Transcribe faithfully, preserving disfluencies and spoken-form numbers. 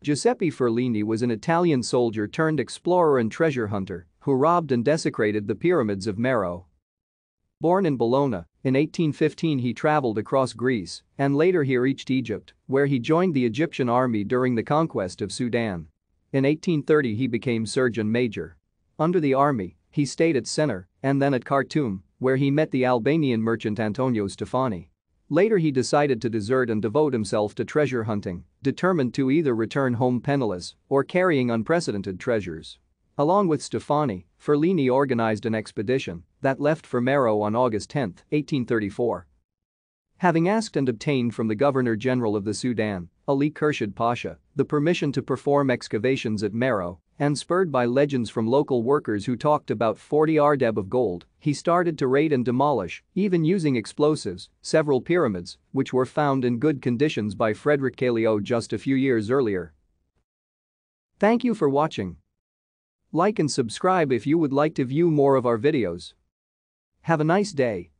Giuseppe Ferlini was an Italian soldier turned explorer and treasure hunter who robbed and desecrated the pyramids of Meroë. Born in Bologna, in eighteen fifteen he traveled across Greece and later he reached Egypt, where he joined the Egyptian army during the conquest of Sudan. In eighteen thirty he became surgeon major. Under the army, he stayed at Sennar and then at Khartoum, where he met the Albanian merchant Antonio Stefani. Later he decided to desert and devote himself to treasure hunting, determined to either return home penniless or carrying unprecedented treasures. Along with Stefani, Ferlini organized an expedition that left for Meroë on August tenth, eighteen thirty-four. Having asked and obtained from the Governor-General of the Sudan, Ali Khurshid Pasha, the permission to perform excavations at Meroë, and spurred by legends from local workers who talked about forty ardeb of gold, he started to raid and demolish, even using explosives, several pyramids, which were found in good conditions by Frederick Calliot just a few years earlier. Thank you for watching. Like and subscribe if you would like to view more of our videos. Have a nice day.